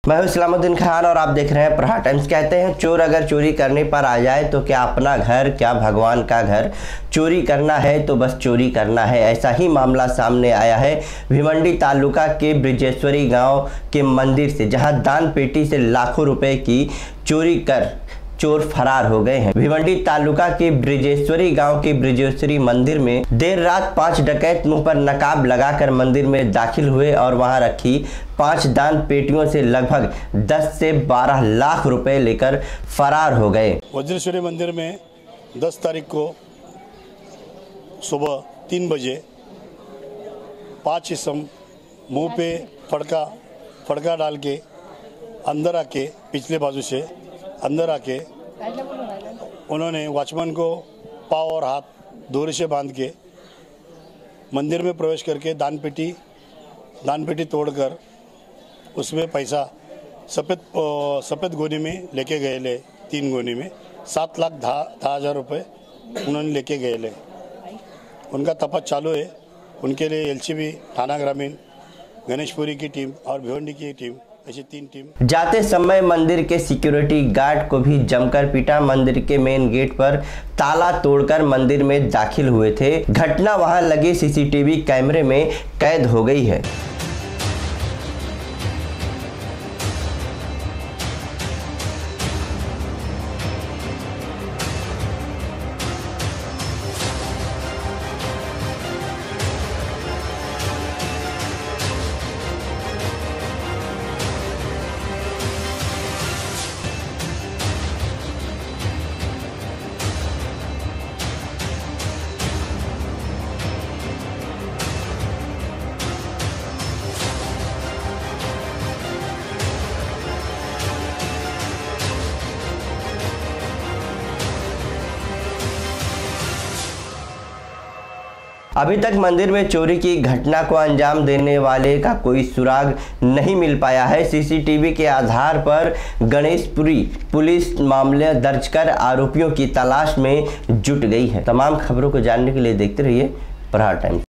मैं हूं इस्लामुद्दीन खान और आप देख रहे हैं प्रहार टाइम्स। कहते हैं चोर अगर चोरी करने पर आ जाए तो क्या अपना घर, क्या भगवान का घर। चोरी करना है तो बस चोरी करना है। ऐसा ही मामला सामने आया है भिवंडी तालुका के ब्रिजेश्वरी गांव के मंदिर से, जहां दान पेटी से लाखों रुपए की चोरी कर चोर फरार हो गए हैं। भिवंडी तालुका के ब्रिजेश्वरी गांव के ब्रिजेश्वरी मंदिर में देर रात 5 डकैत मुंह पर नकाब लगाकर मंदिर में दाखिल हुए और वहां रखी 5 दान पेटियों से लगभग 10 से 12 लाख रुपए लेकर फरार हो गए। ब्रिजेश्वरी मंदिर में 10 तारीख को सुबह 3 बजे 5 इसम मुंह पे फड़का डाल के अंदर आके, पिछले बाजू से अंदर आके उन्होंने वॉचमैन को पाँव और हाथ डोरी से बांध के मंदिर में प्रवेश करके दान पेटी तोड़कर उसमें पैसा सफ़ेद गोनी में लेके गए ले। 3 गोनी में 7,10,000 रुपये उन्होंने लेके गए ले। उनका तपास चालू है। उनके लिए एलसीबी, थाना ग्रामीण, गणेशपुरी की टीम और भिवंडी की टीम, ऐसी 3 टीम जाते समय मंदिर के सिक्योरिटी गार्ड को भी जमकर पीटा। मंदिर के मेन गेट पर ताला तोड़कर मंदिर में दाखिल हुए थे। घटना वहां लगे सीसीटीवी कैमरे में कैद हो गई है। अभी तक मंदिर में चोरी की घटना को अंजाम देने वाले का कोई सुराग नहीं मिल पाया है। सीसीटीवी के आधार पर गणेशपुरी पुलिस मामले दर्ज कर आरोपियों की तलाश में जुट गई है। तमाम खबरों को जानने के लिए देखते रहिए प्रहार टाइम्स।